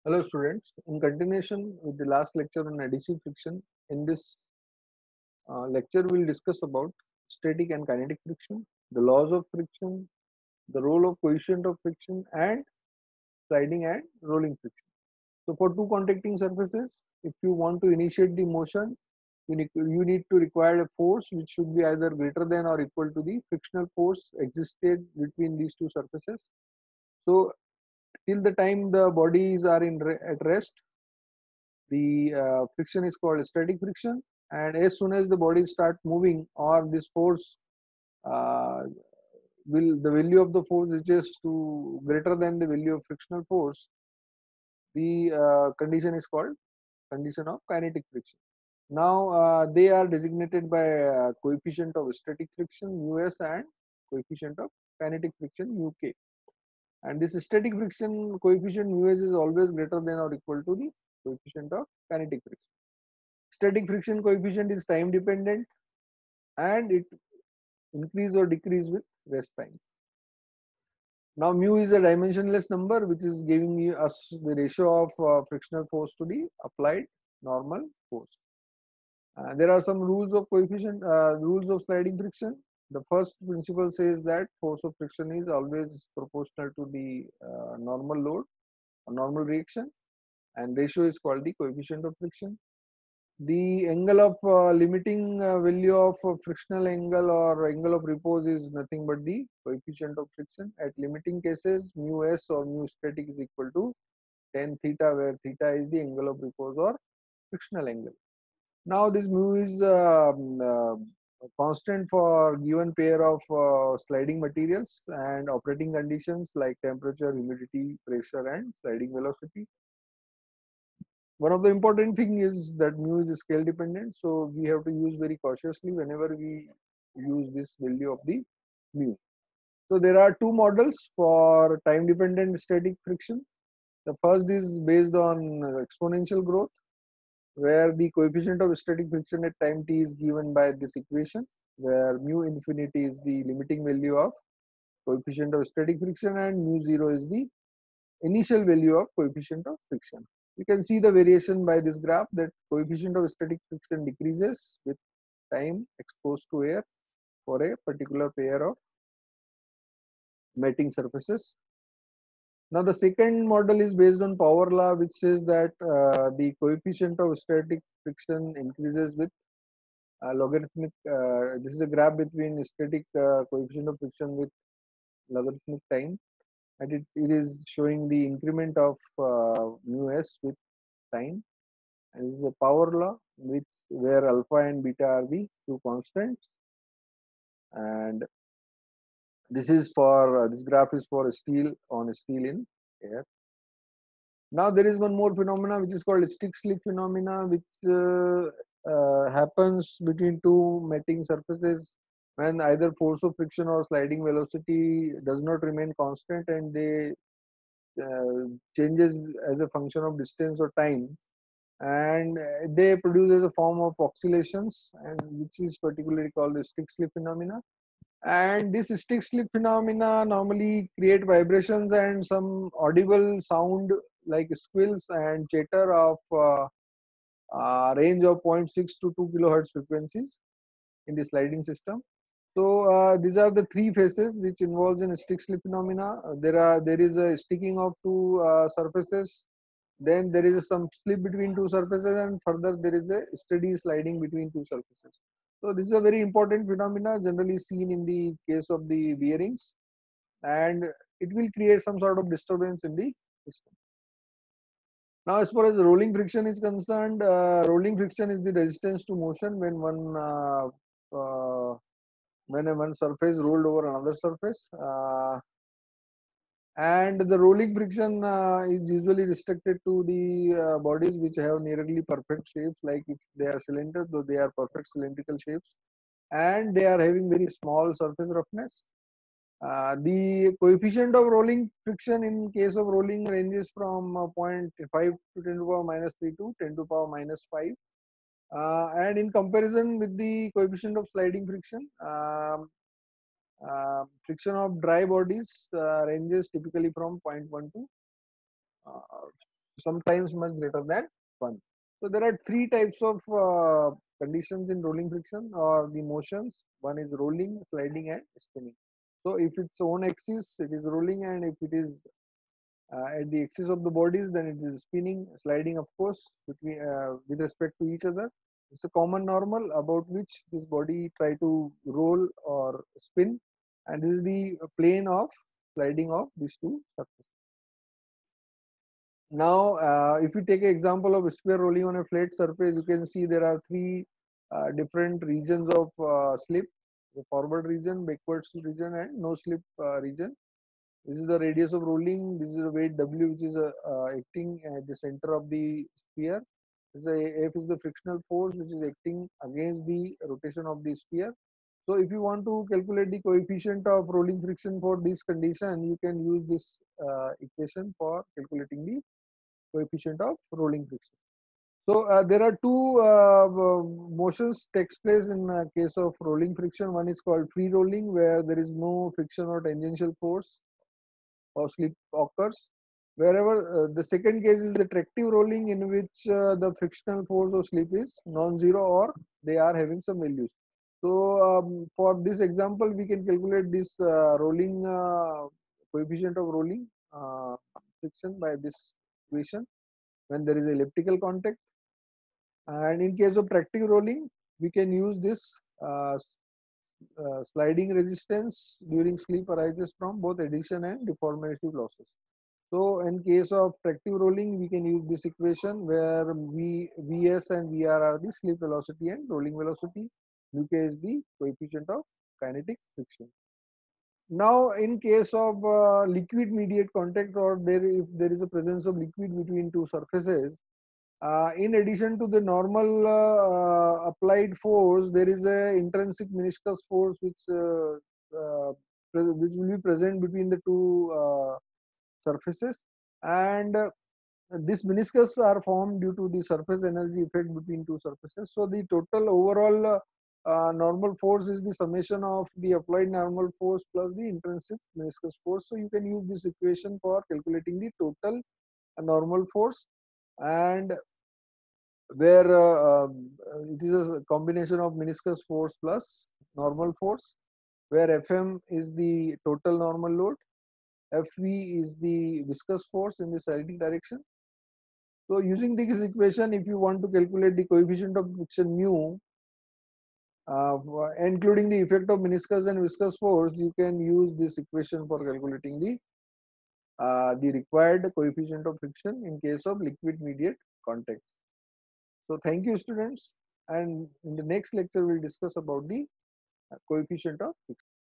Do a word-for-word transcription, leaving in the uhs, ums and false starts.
Hello students, in continuation with the last lecture on adhesive friction, in this uh, lecture we will discuss about static and kinetic friction, the laws of friction, the role of coefficient of friction and sliding and rolling friction. So for two contacting surfaces, if you want to initiate the motion, you need, you need to require a force which should be either greater than or equal to the frictional force existed between these two surfaces. So till the time the bodies are in re at rest, the uh, friction is called static friction, and as soon as the bodies start moving or this force uh, will the value of the force is just to greater than the value of frictional force, the uh, condition is called condition of kinetic friction. Now uh, they are designated by uh, coefficient of static friction us and coefficient of kinetic friction uk, and this static friction coefficient us is always greater than or equal to the coefficient of kinetic friction. Static friction coefficient is time dependent and it increase or decrease with rest time. Now mu is a dimensionless number which is giving you us the ratio of uh, frictional force to the applied normal force. Uh, there are some rules of coefficient, uh, rules of sliding friction. The first principle says that force of friction is always proportional to the uh, normal load or normal reaction, and ratio is called the coefficient of friction. The angle of uh, limiting uh, value of uh, frictional angle or angle of repose is nothing but the coefficient of friction. At limiting cases, mu s or mu static is equal to tan theta, where theta is the angle of repose or frictional angle. Now this mu is uh, uh, constant for given pair of uh, sliding materials and operating conditions like temperature, humidity, pressure and sliding velocity. One of the important thing is that mu is scale dependent, so we have to use very cautiously whenever we use this value of the mu. So there are two models for time dependent static friction. The first is based on exponential growth, where the coefficient of static friction at time t is given by this equation, where mu infinity is the limiting value of coefficient of static friction and mu zero is the initial value of coefficient of friction. You can see the variation by this graph that coefficient of static friction decreases with time exposed to air for a particular pair of mating surfaces. Now the second model is based on power law, which says that uh, the coefficient of static friction increases with uh, logarithmic. Uh, this is a graph between static uh, coefficient of friction with logarithmic time, and it, it is showing the increment of uh, mu s with time. And this is a power law which where alpha and beta are the two constants, and this is for uh, this graph is for steel on steel in air. Now there is one more phenomena which is called stick slip phenomena, which uh, uh, happens between two mating surfaces when either force of friction or sliding velocity does not remain constant and they uh, changes as a function of distance or time, and they produce as a form of oscillations, and which is particularly called the stick slip phenomena. And this stick slip phenomena normally create vibrations and some audible sound like squills and chatter of uh, uh, range of zero point six to two kilohertz frequencies in the sliding system. So uh, these are the three phases which involves in stick slip phenomena. Uh, there are there is a sticking of two uh, surfaces, then there is some slip between two surfaces, and further there is a steady sliding between two surfaces. So this is a very important phenomena generally seen in the case of the bearings, and it will create some sort of disturbance in the system. Now as far as rolling friction is concerned, uh, rolling friction is the resistance to motion when one uh, uh, when a one surface rolled over another surface, uh, and the rolling friction uh, is usually restricted to the uh, bodies which have nearly perfect shapes, like if they are cylinder, though they are perfect cylindrical shapes, and they are having very small surface roughness. Uh, the coefficient of rolling friction in case of rolling ranges from uh, zero point five to ten to the power minus three to ten to the power minus five. Uh, and in comparison with the coefficient of sliding friction, um, uh, friction of dry bodies uh, ranges typically from zero point one to uh, sometimes much greater than one. So there are three types of uh, conditions in rolling friction or the motions. One is rolling, sliding and spinning. So if it's on axis, it is rolling, and if it is uh, at the axis of the bodies, then it is spinning, sliding, of course, between uh, with respect to each other. It's a common normal about which this body try to roll or spin, and this is the plane of sliding of these two surfaces. Now, uh, if you take an example of a sphere rolling on a flat surface, you can see there are three uh, different regions of uh, slip: the forward region, backwards region, and no slip uh, region. This is the radius of rolling. This is the weight W, which is uh, uh, acting at the center of the sphere. This is a, F is the frictional force, which is acting against the rotation of the sphere. So, if you want to calculate the coefficient of rolling friction for this condition, you can use this uh, equation for calculating the coefficient of rolling friction. So uh, there are two uh, motions takes place in uh, case of rolling friction. One is called free rolling, where there is no friction or tangential force or slip occurs. Wherever uh, the second case is the tractive rolling, in which uh, the frictional force or slip is non-zero or they are having some values. So um, for this example, we can calculate this uh, rolling uh, coefficient of rolling uh, friction by this equation when there is elliptical contact. And in case of tractive rolling, we can use this uh, uh, sliding resistance during slip arises from both adhesion and deformative losses. So in case of tractive rolling, we can use this equation where v, Vs and Vr are the slip velocity and rolling velocity. Vk is the coefficient of kinetic friction. Now, in case of uh, liquid mediate contact, or there if there is a presence of liquid between two surfaces, uh, in addition to the normal uh, applied force, there is a intrinsic meniscus force which uh, uh, which will be present between the two uh, surfaces, and uh, these meniscus are formed due to the surface energy effect between two surfaces. So the total overall uh, uh, normal force is the summation of the applied normal force plus the intrinsic meniscus force. So you can use this equation for calculating the total uh, normal force, and where uh, um, it is a combination of meniscus force plus normal force, where Fm is the total normal load, Fv is the viscous force in the sliding direction. So using this equation, if you want to calculate the coefficient of friction mu, uh, including the effect of meniscus and viscous force, you can use this equation for calculating the uh, the required coefficient of friction in case of liquid mediate contact. So thank you, students, and in the next lecture we'll discuss about the coefficient of friction.